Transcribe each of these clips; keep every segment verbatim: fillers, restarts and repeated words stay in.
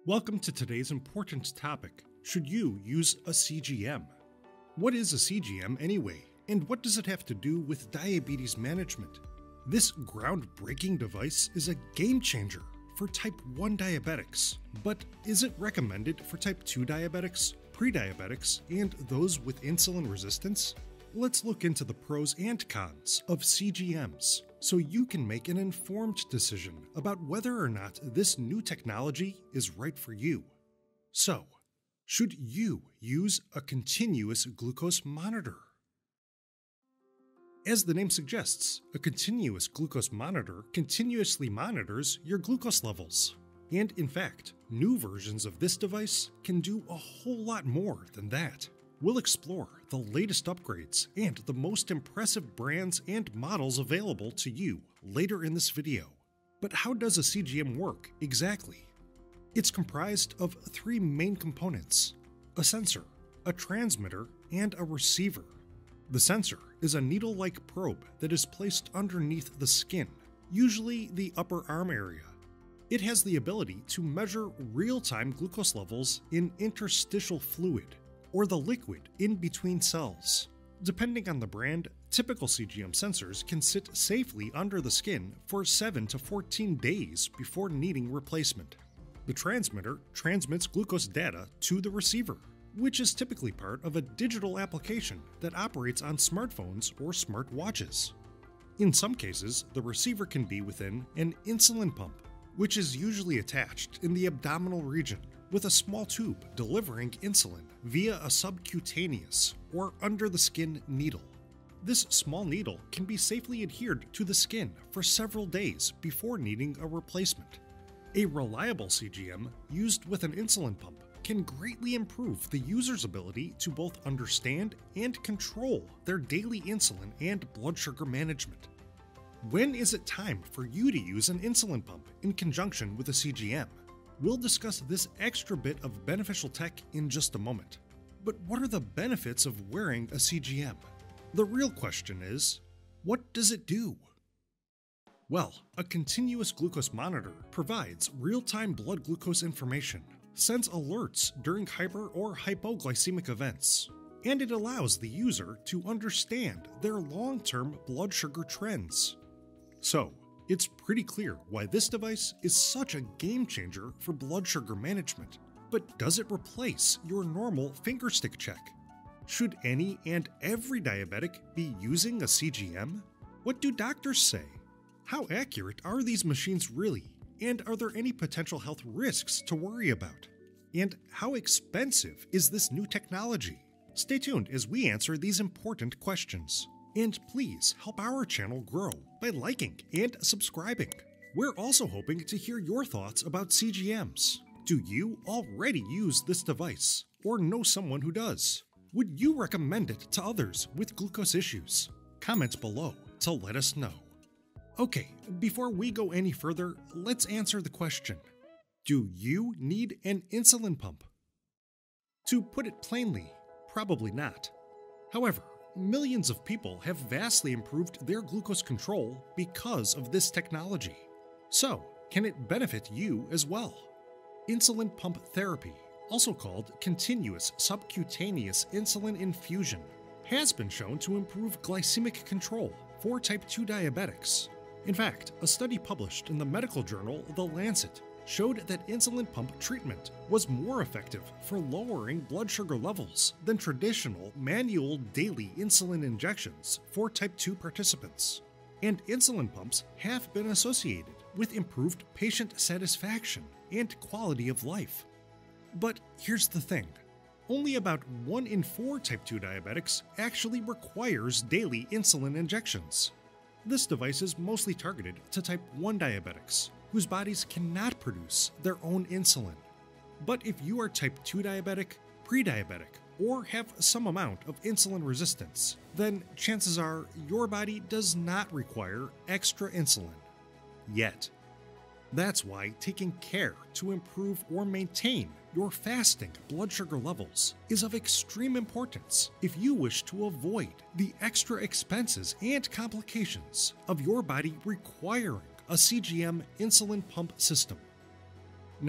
Welcome to today's important topic. Should you use a C G M? What is a C G M anyway, and what does it have to do with diabetes management? This groundbreaking device is a game changer for type one diabetics, but is it recommended for type two diabetics, pre-diabetics, and those with insulin resistance? Let's look into the pros and cons of C G Ms so you can make an informed decision about whether or not this new technology is right for you. So, should you use a continuous glucose monitor? As the name suggests, a continuous glucose monitor continuously monitors your glucose levels. And in fact, new versions of this device can do a whole lot more than that. We'll explore the latest upgrades and the most impressive brands and models available to you later in this video. But how does a C G M work exactly? It's comprised of three main components: a sensor, a transmitter, and a receiver. The sensor is a needle-like probe that is placed underneath the skin, usually the upper arm area. It has the ability to measure real-time glucose levels in interstitial fluid, or the liquid in between cells. Depending on the brand, typical C G M sensors can sit safely under the skin for seven to fourteen days before needing replacement. The transmitter transmits glucose data to the receiver, which is typically part of a digital application that operates on smartphones or smartwatches. In some cases, the receiver can be within an insulin pump, which is usually attached in the abdominal region, with a small tube delivering insulin via a subcutaneous or under-the-skin needle. This small needle can be safely adhered to the skin for several days before needing a replacement. A reliable C G M used with an insulin pump can greatly improve the user's ability to both understand and control their daily insulin and blood sugar management. When is it time for you to use an insulin pump in conjunction with a C G M? We'll discuss this extra bit of beneficial tech in just a moment. But what are the benefits of wearing a C G M? The real question is, what does it do? Well, a continuous glucose monitor provides real-time blood glucose information, sends alerts during hyper or hypoglycemic events, and it allows the user to understand their long-term blood sugar trends. So, it's pretty clear why this device is such a game changer for blood sugar management. But does it replace your normal fingerstick check? Should any and every diabetic be using a C G M? What do doctors say? How accurate are these machines really? And are there any potential health risks to worry about? And how expensive is this new technology? Stay tuned as we answer these important questions. And please help our channel grow by liking and subscribing. We're also hoping to hear your thoughts about C G Ms. Do you already use this device, or know someone who does? Would you recommend it to others with glucose issues? Comment below to let us know. Okay, before we go any further, let's answer the question: do you need an insulin pump? To put it plainly, probably not. However, millions of people have vastly improved their glucose control because of this technology. So, can it benefit you as well? Insulin pump therapy, also called continuous subcutaneous insulin infusion, has been shown to improve glycemic control for type two diabetics. In fact, a study published in the medical journal The Lancet showed that insulin pump treatment was more effective for lowering blood sugar levels than traditional manual daily insulin injections for type two participants. And insulin pumps have been associated with improved patient satisfaction and quality of life. But here's the thing: only about one in four type two diabetics actually requires daily insulin injections. This device is mostly targeted to type one diabetics, whose bodies cannot produce their own insulin. But if you are type two diabetic, pre-diabetic, or have some amount of insulin resistance, then chances are your body does not require extra insulin. Yet. That's why taking care to improve or maintain your fasting blood sugar levels is of extreme importance if you wish to avoid the extra expenses and complications of your body requiring a C G M insulin pump system. Now,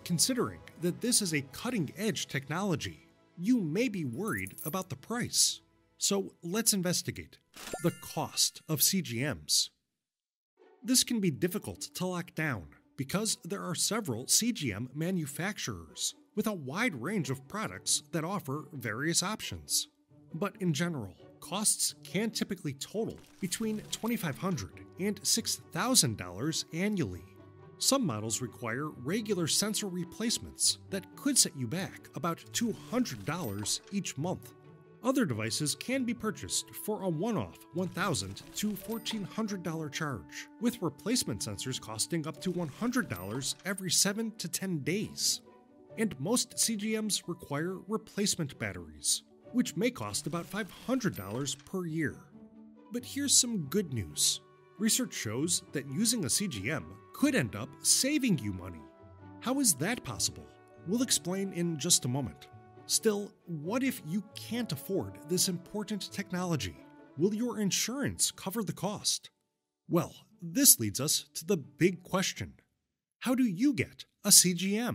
considering that this is a cutting-edge technology, you may be worried about the price. So let's investigate the cost of C G Ms. This can be difficult to lock down because there are several C G M manufacturers with a wide range of products that offer various options. But in general, costs can typically total between twenty-five hundred dollars and six thousand dollars annually. Some models require regular sensor replacements that could set you back about two hundred dollars each month. Other devices can be purchased for a one-off one thousand dollars to fourteen hundred dollars charge, with replacement sensors costing up to one hundred dollars every seven to ten days. And most C G Ms require replacement batteries, which may cost about five hundred dollars per year. But here's some good news. Research shows that using a C G M could end up saving you money. How is that possible? We'll explain in just a moment. Still, what if you can't afford this important technology? Will your insurance cover the cost? Well, this leads us to the big question. How do you get a C G M?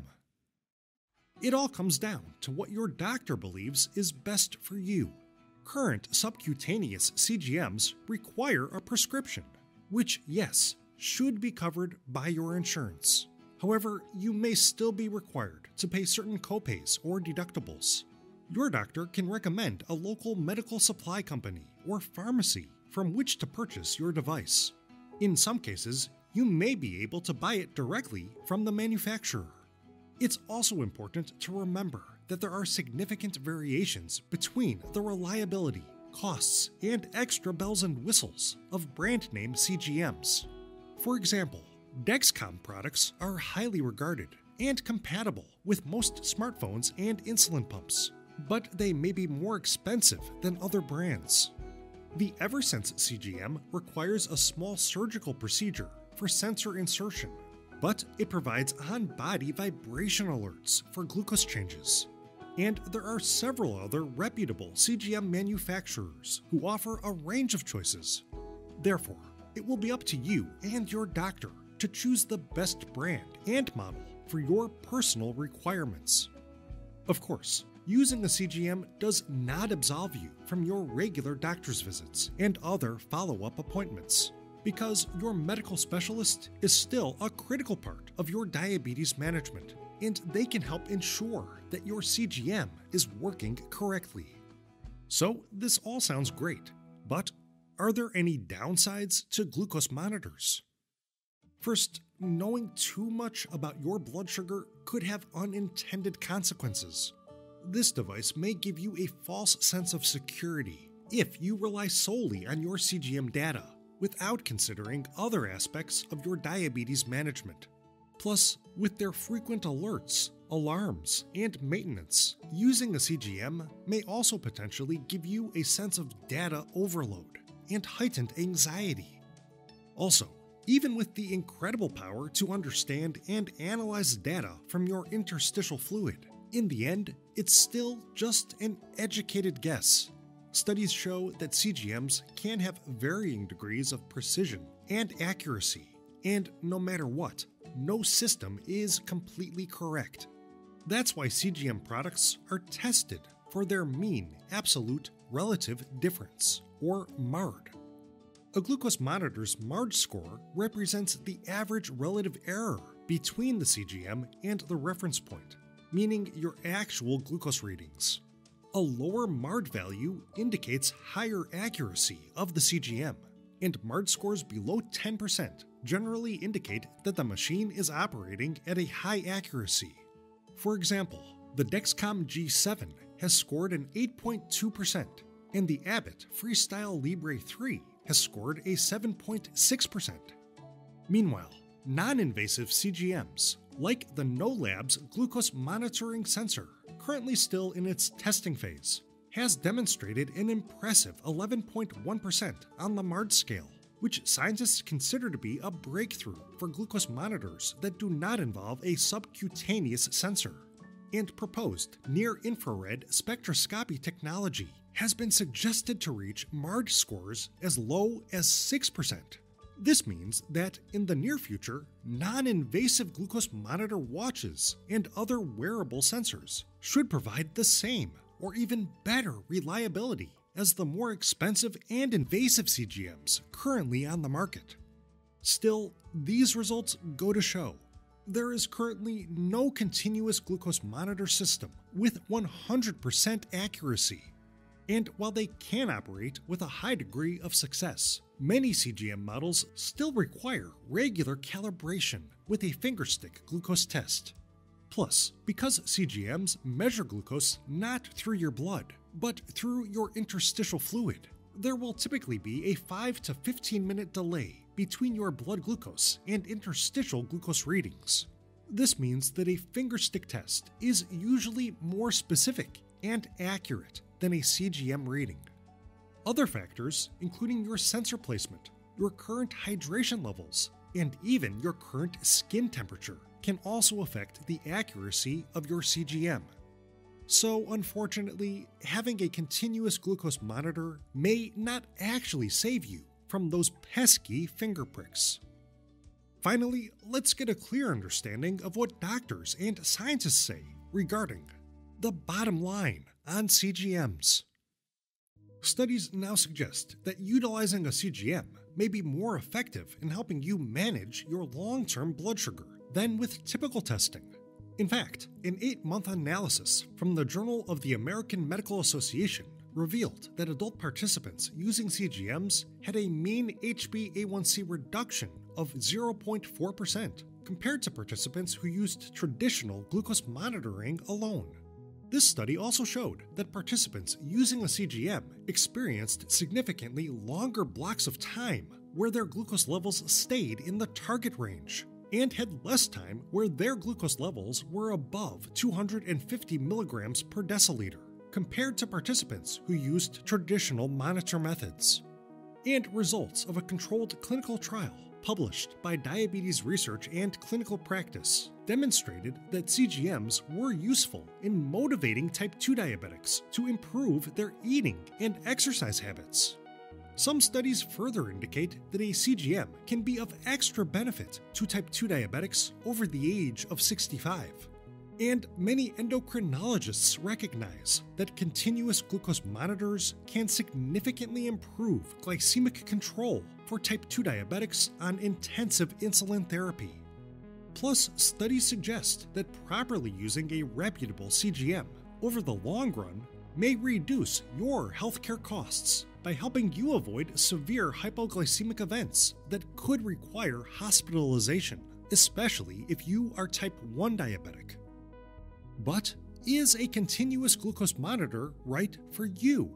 It all comes down to what your doctor believes is best for you. Current subcutaneous C G Ms require a prescription, which, yes, should be covered by your insurance. However, you may still be required to pay certain copays or deductibles. Your doctor can recommend a local medical supply company or pharmacy from which to purchase your device. In some cases, you may be able to buy it directly from the manufacturer. It's also important to remember that there are significant variations between the reliability, costs, and extra bells and whistles of brand name C G Ms. For example, Dexcom products are highly regarded and compatible with most smartphones and insulin pumps, but they may be more expensive than other brands. The Eversense C G M requires a small surgical procedure for sensor insertion, but it provides on-body vibration alerts for glucose changes. And there are several other reputable C G M manufacturers who offer a range of choices. Therefore, it will be up to you and your doctor to choose the best brand and model for your personal requirements. Of course, using a C G M does not absolve you from your regular doctor's visits and other follow-up appointments, because your medical specialist is still a critical part of your diabetes management, and they can help ensure that your C G M is working correctly. So this all sounds great, but are there any downsides to glucose monitors? First, knowing too much about your blood sugar could have unintended consequences. This device may give you a false sense of security if you rely solely on your C G M data without considering other aspects of your diabetes management. Plus, with their frequent alerts, alarms, and maintenance, using a C G M may also potentially give you a sense of data overload and heightened anxiety. Also, even with the incredible power to understand and analyze data from your interstitial fluid, in the end, it's still just an educated guess. Studies show that C G Ms can have varying degrees of precision and accuracy, and no matter what, no system is completely correct. That's why C G M products are tested for their mean absolute relative difference, or M A R D. A glucose monitor's M A R D score represents the average relative error between the C G M and the reference point, meaning your actual glucose readings. A lower M A R D value indicates higher accuracy of the C G M, and M A R D scores below ten percent generally indicate that the machine is operating at a high accuracy. For example, the Dexcom G seven has scored an eight point two percent, and the Abbott Freestyle Libre three has scored a seven point six percent. Meanwhile, non-invasive C G Ms, like the No Labs glucose monitoring sensor, currently still in its testing phase, has demonstrated an impressive eleven point one percent on the M A R D scale, which scientists consider to be a breakthrough for glucose monitors that do not involve a subcutaneous sensor. And proposed near-infrared spectroscopy technology has been suggested to reach M A R D scores as low as six percent. This means that in the near future, non-invasive glucose monitor watches and other wearable sensors should provide the same or even better reliability as the more expensive and invasive C G Ms currently on the market. Still, these results go to show there is currently no continuous glucose monitor system with one hundred percent accuracy. And while they can operate with a high degree of success, many C G M models still require regular calibration with a fingerstick glucose test. Plus, because C G Ms measure glucose not through your blood, but through your interstitial fluid, there will typically be a five to fifteen minute delay between your blood glucose and interstitial glucose readings. This means that a fingerstick test is usually more specific and accurate than a C G M reading. Other factors, including your sensor placement, your current hydration levels, and even your current skin temperature, can also affect the accuracy of your C G M. So, unfortunately, having a continuous glucose monitor may not actually save you from those pesky finger pricks. Finally, let's get a clear understanding of what doctors and scientists say regarding the bottom line on C G Ms. Studies now suggest that utilizing a C G M may be more effective in helping you manage your long-term blood sugar than with typical testing. In fact, an eight-month analysis from the Journal of the American Medical Association revealed that adult participants using C G Ms had a mean H b A one C reduction of zero point four percent compared to participants who used traditional glucose monitoring alone. This study also showed that participants using a C G M experienced significantly longer blocks of time where their glucose levels stayed in the target range, and had less time where their glucose levels were above two hundred fifty milligrams per deciliter, compared to participants who used traditional monitor methods. And results of a controlled clinical trial published by Diabetes Research and Clinical Practice demonstrated that C G Ms were useful in motivating type two diabetics to improve their eating and exercise habits. Some studies further indicate that a C G M can be of extra benefit to type two diabetics over the age of sixty-five. And many endocrinologists recognize that continuous glucose monitors can significantly improve glycemic control for type two diabetics on intensive insulin therapy. Plus, studies suggest that properly using a reputable C G M over the long run may reduce your healthcare costs by helping you avoid severe hypoglycemic events that could require hospitalization, especially if you are type one diabetic. But is a continuous glucose monitor right for you?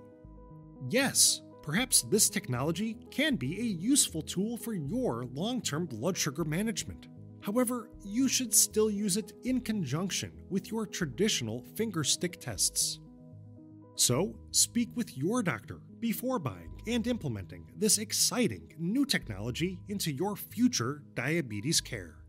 Yes, perhaps this technology can be a useful tool for your long-term blood sugar management. However, you should still use it in conjunction with your traditional finger stick tests. So, speak with your doctor before buying and implementing this exciting new technology into your future diabetes care.